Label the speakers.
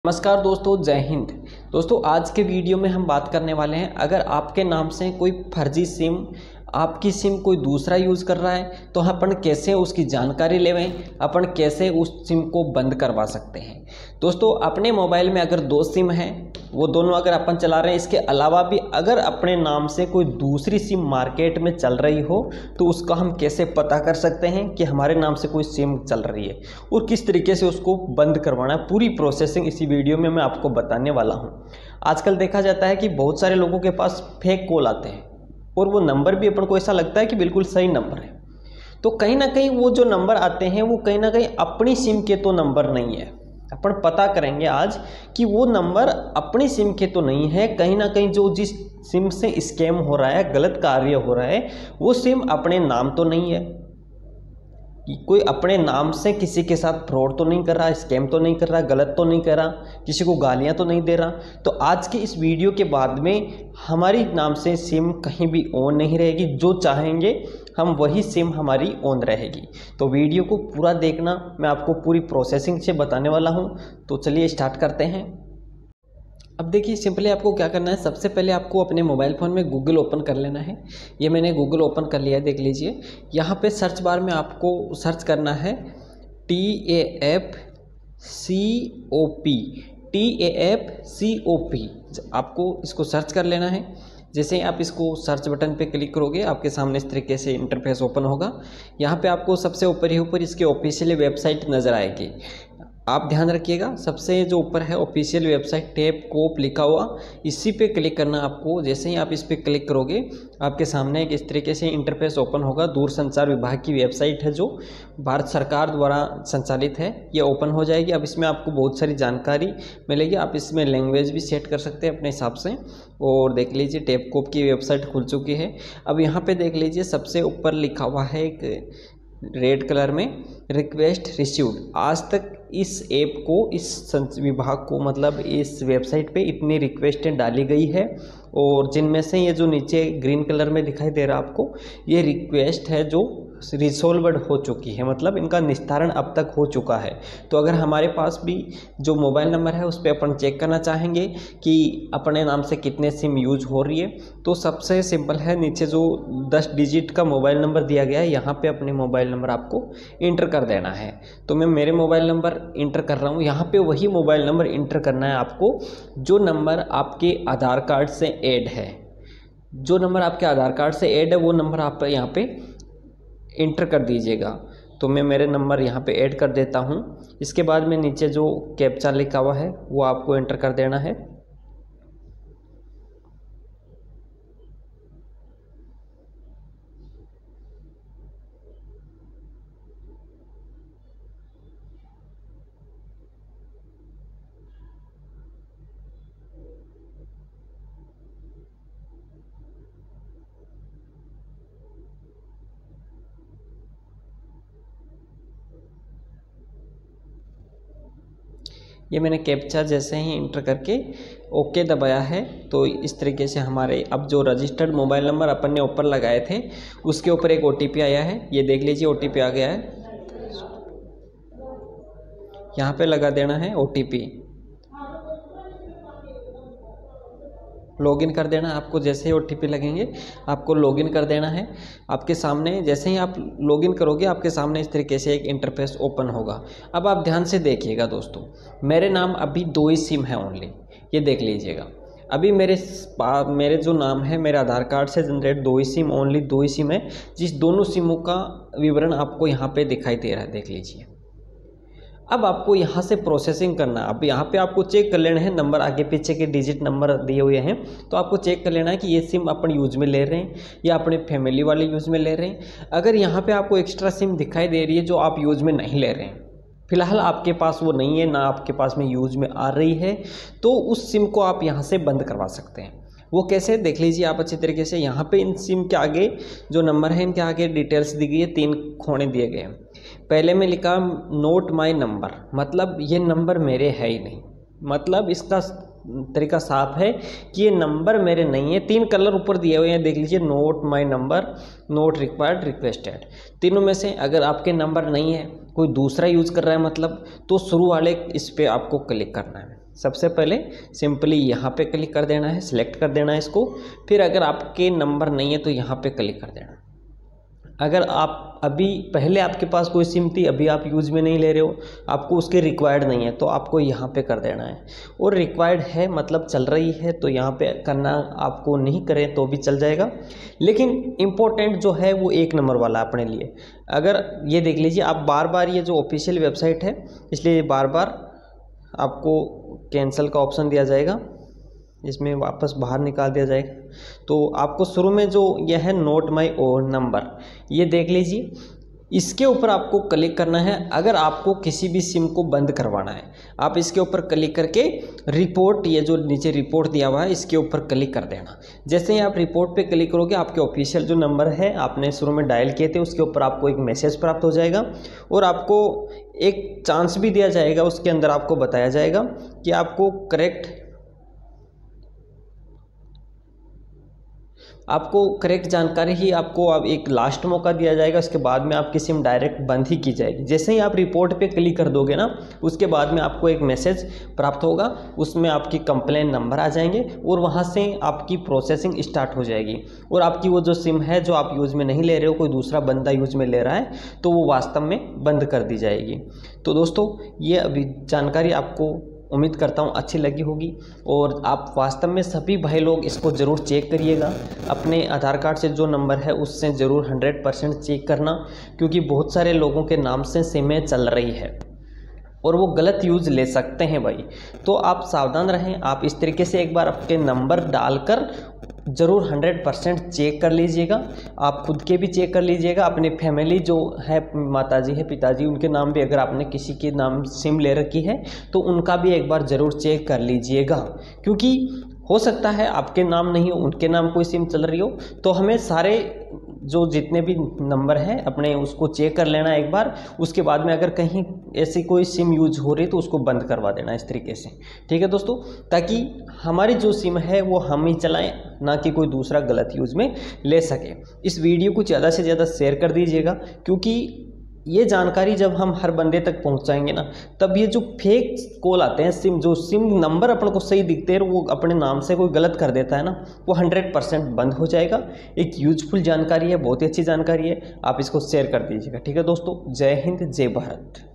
Speaker 1: नमस्कार दोस्तों, जय हिंद। दोस्तों आज के वीडियो में हम बात करने वाले हैं, अगर आपके नाम से कोई फर्जी सिम, आपकी सिम कोई दूसरा यूज़ कर रहा है तो अपन कैसे उसकी जानकारी लेवें, अपन कैसे उस सिम को बंद करवा सकते हैं। दोस्तों अपने मोबाइल में अगर दो सिम हैं, वो दोनों अगर अपन चला रहे हैं, इसके अलावा भी अगर अपने नाम से कोई दूसरी सिम मार्केट में चल रही हो तो उसका हम कैसे पता कर सकते हैं कि हमारे नाम से कोई सिम चल रही है और किस तरीके से उसको बंद करवाना है। पूरी प्रोसेसिंग इसी वीडियो में मैं आपको बताने वाला हूं। आजकल देखा जाता है कि बहुत सारे लोगों के पास फेक कॉल आते हैं और वो नंबर भी अपन को ऐसा लगता है कि बिल्कुल सही नंबर है, तो कहीं ना कहीं वो जो नंबर आते हैं वो कहीं ना कहीं अपनी सिम के तो नंबर नहीं है। अपन पता करेंगे आज कि वो नंबर अपनी सिम के तो नहीं है, कहीं ना कहीं जो जिस सिम से स्कैम हो रहा है, गलत कार्य हो रहा है, वो सिम अपने नाम तो नहीं है, कोई अपने नाम से किसी के साथ फ्रॉड तो नहीं कर रहा, स्कैम तो नहीं कर रहा, गलत तो नहीं कर रहा, किसी को गालियां तो नहीं दे रहा। तो आज के इस वीडियो के बाद में हमारी नाम से सिम कहीं भी ऑन नहीं रहेगी, जो चाहेंगे हम वही सिम हमारी ऑन रहेगी। तो वीडियो को पूरा देखना, मैं आपको पूरी प्रोसेसिंग से बताने वाला हूं। तो चलिए स्टार्ट करते हैं। अब देखिए सिंपली आपको क्या करना है, सबसे पहले आपको अपने मोबाइल फ़ोन में गूगल ओपन कर लेना है। ये मैंने गूगल ओपन कर लिया है, देख लीजिए। यहाँ पे सर्च बार में आपको सर्च करना है TAFCOP। आपको इसको सर्च कर लेना है। जैसे ही आप इसको सर्च बटन पे क्लिक करोगे, आपके सामने इस तरीके से इंटरफेस ओपन होगा। यहाँ पे आपको सबसे ऊपर ही ऊपर इसकी ऑफिशियल वेबसाइट नज़र आएगी। आप ध्यान रखिएगा, सबसे जो ऊपर है ऑफिशियल वेबसाइट टेपकोप लिखा हुआ, इसी पे क्लिक करना आपको। जैसे ही आप इस पे क्लिक करोगे, आपके सामने एक इस तरीके से इंटरफेस ओपन होगा। दूरसंचार विभाग की वेबसाइट है जो भारत सरकार द्वारा संचालित है, ये ओपन हो जाएगी। अब इसमें आपको बहुत सारी जानकारी मिलेगी, आप इसमें लैंग्वेज भी सेट कर सकते हैं अपने हिसाब से। और देख लीजिए टेपकोप की वेबसाइट खुल चुकी है। अब यहाँ पे देख लीजिए सबसे ऊपर लिखा हुआ है एक रेड कलर में, रिक्वेस्ट रिसीव्ड। आज तक इस ऐप को, इस विभाग को, मतलब इस वेबसाइट पे इतनी रिक्वेस्टें डाली गई है और जिनमें से ये जो नीचे ग्रीन कलर में दिखाई दे रहा है आपको, ये रिक्वेस्ट है जो रिसोल्वड हो चुकी है, मतलब इनका निस्तारण अब तक हो चुका है। तो अगर हमारे पास भी जो मोबाइल नंबर है उस पर अपन चेक करना चाहेंगे कि अपने नाम से कितने सिम यूज हो रही है, तो सबसे सिंपल है, नीचे जो 10 डिजिट का मोबाइल नंबर दिया गया है, यहाँ पे अपने मोबाइल नंबर आपको इंटर कर देना है। तो मैं मेरे मोबाइल नंबर इंटर कर रहा हूँ। यहाँ पे वही मोबाइल नंबर इंटर करना है आपको जो नंबर आपके आधार कार्ड से ऐड है। जो नंबर आपके आधार कार्ड से ऐड है वो नंबर आप यहाँ पे इंटर कर दीजिएगा। तो मैं मेरे नंबर यहाँ पे ऐड कर देता हूँ। इसके बाद में नीचे जो कैप्चा लिखा हुआ है वो आपको एंटर कर देना है। ये मैंने कैप्चा जैसे ही इंटर करके ओके दबाया है, तो इस तरीके से हमारे अब जो रजिस्टर्ड मोबाइल नंबर अपन ने ऊपर लगाए थे उसके ऊपर एक OTP आया है। ये देख लीजिए OTP आ गया है, यहाँ पे लगा देना है OTP। लॉगिन कर देना है आपको। जैसे ही OTP लगेंगे आपको लॉगिन कर देना है। आपके सामने जैसे ही आप लॉगिन करोगे, आपके सामने इस तरीके से एक इंटरफेस ओपन होगा। अब आप ध्यान से देखिएगा दोस्तों, मेरे नाम अभी 2 ही सिम है ओनली, ये देख लीजिएगा। अभी मेरे जो नाम है, मेरे आधार कार्ड से जनरेट 2 ही सिम, ओनली 2 ही सिम है, जिस दोनों सिमों का विवरण आपको यहाँ पे दिखाई दे रहा है, देख लीजिए। अब आपको यहाँ से प्रोसेसिंग करना है। अब यहाँ पे आपको चेक कर लेना है, नंबर आगे पीछे के डिजिट नंबर दिए हुए हैं, तो आपको चेक कर लेना है कि ये सिम अपन यूज में ले रहे हैं या अपने फैमिली वाले यूज में ले रहे हैं। अगर यहाँ पे आपको एक्स्ट्रा सिम दिखाई दे रही है जो आप यूज में नहीं ले रहे हैं, फिलहाल आपके पास वो नहीं है, ना आपके पास में यूज में आ रही है, तो उस सिम को आप यहाँ से बंद करवा सकते हैं। वो कैसे, देख लीजिए आप अच्छी तरीके से। यहाँ पे इन सिम के आगे जो नंबर है, इनके आगे डिटेल्स दी गई है, 3 कोने दिए गए हैं। पहले में लिखा नोट माय नंबर, मतलब ये नंबर मेरे है ही नहीं, मतलब इसका तरीका साफ है कि ये नंबर मेरे नहीं है। 3 कलर ऊपर दिए हुए हैं, देख लीजिए, note my number, note required, requested. तीनों में से अगर आपके नंबर नहीं है, कोई दूसरा यूज़ कर रहा है मतलब, तो शुरू वाले इस पर आपको क्लिक करना है। सबसे पहले सिंपली यहाँ पे क्लिक कर देना है, सिलेक्ट कर देना है इसको। फिर अगर आपके नंबर नहीं है तो यहाँ पे क्लिक कर देना। अगर आप अभी पहले आपके पास कोई सिम थी, अभी आप यूज़ में नहीं ले रहे हो, आपको उसके रिक्वायर्ड नहीं है, तो आपको यहाँ पे कर देना है। और रिक्वायर्ड है मतलब चल रही है, तो यहाँ पे करना आपको नहीं करें तो भी चल जाएगा। लेकिन इम्पोर्टेंट जो है वो 1 नंबर वाला अपने लिए। अगर ये देख लीजिए, आप बार बार ये जो ऑफिशियल वेबसाइट है, इसलिए बार बार आपको कैंसिल का ऑप्शन दिया जाएगा, इसमें वापस बाहर निकाल दिया जाएगा। तो आपको शुरू में जो यह है नोट माई ओन नंबर, ये देख लीजिए, इसके ऊपर आपको क्लिक करना है। अगर आपको किसी भी सिम को बंद करवाना है, आप इसके ऊपर क्लिक करके रिपोर्ट, ये जो नीचे रिपोर्ट दिया हुआ है इसके ऊपर क्लिक कर देना। जैसे ही आप रिपोर्ट पे क्लिक करोगे, आपके ऑफिशियल जो नंबर है आपने शुरू में डायल किए थे उसके ऊपर आपको एक मैसेज प्राप्त हो जाएगा और आपको एक चांस भी दिया जाएगा। उसके अंदर आपको बताया जाएगा कि आपको करेक्ट जानकारी ही आपको अब एक लास्ट मौका दिया जाएगा। उसके बाद में आपकी सिम डायरेक्ट बंद ही की जाएगी। जैसे ही आप रिपोर्ट पे क्लिक कर दोगे ना, उसके बाद में आपको एक मैसेज प्राप्त होगा, उसमें आपकी कंप्लेन नंबर आ जाएंगे और वहाँ से आपकी प्रोसेसिंग स्टार्ट हो जाएगी। और आपकी वो जो सिम है जो आप यूज़ में नहीं ले रहे हो, कोई दूसरा बंदा यूज़ में ले रहा है, तो वो वास्तव में बंद कर दी जाएगी। तो दोस्तों, ये अभी जानकारी आपको उम्मीद करता हूँ अच्छी लगी होगी और आप वास्तव में सभी भाई लोग इसको ज़रूर चेक करिएगा। अपने आधार कार्ड से जो नंबर है उससे ज़रूर 100% चेक करना, क्योंकि बहुत सारे लोगों के नाम से सिमें चल रही है और वो गलत यूज़ ले सकते हैं भाई। तो आप सावधान रहें। आप इस तरीके से एक बार आपके नंबर डालकर ज़रूर 100% चेक कर लीजिएगा। आप खुद के भी चेक कर लीजिएगा, अपने फैमिली जो है, माताजी है, पिताजी, उनके नाम भी अगर आपने किसी के नाम सिम ले रखी है तो उनका भी एक बार ज़रूर चेक कर लीजिएगा। क्योंकि हो सकता है आपके नाम नहीं हो, उनके नाम कोई सिम चल रही हो। तो हमें सारे जो जितने भी नंबर हैं अपने उसको चेक कर लेना एक बार। उसके बाद में अगर कहीं ऐसी कोई सिम यूज हो रही तो उसको बंद करवा देना इस तरीके से। ठीक है दोस्तों, ताकि हमारी जो सिम है वो हम ही चलाएं, ना कि कोई दूसरा गलत यूज़ में ले सके। इस वीडियो को ज़्यादा से ज़्यादा शेयर कर दीजिएगा, क्योंकि ये जानकारी जब हम हर बंदे तक पहुंचाएंगे ना, तब ये जो फेक कॉल आते हैं, जो सिम नंबर अपन को सही दिखते हैं, वो अपने नाम से कोई गलत कर देता है ना, वो 100% बंद हो जाएगा। एक यूजफुल जानकारी है, बहुत ही अच्छी जानकारी है, आप इसको शेयर कर दीजिएगा। ठीक है दोस्तों, जय हिंद, जय भारत।